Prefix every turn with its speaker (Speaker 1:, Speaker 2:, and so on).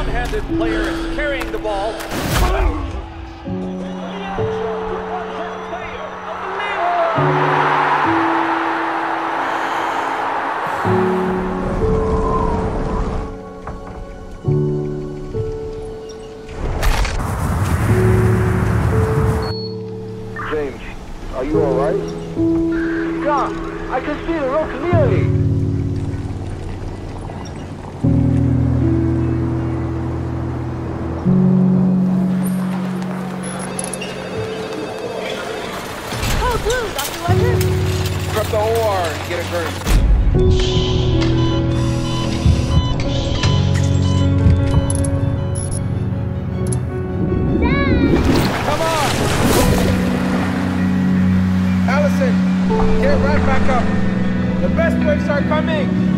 Speaker 1: one-handed player is carrying the ball.
Speaker 2: James, are you alright? Yeah, I can see the road clearly.
Speaker 1: Drop the OR and get it burnt. Come on! Allison, get right back up. The best waves are coming.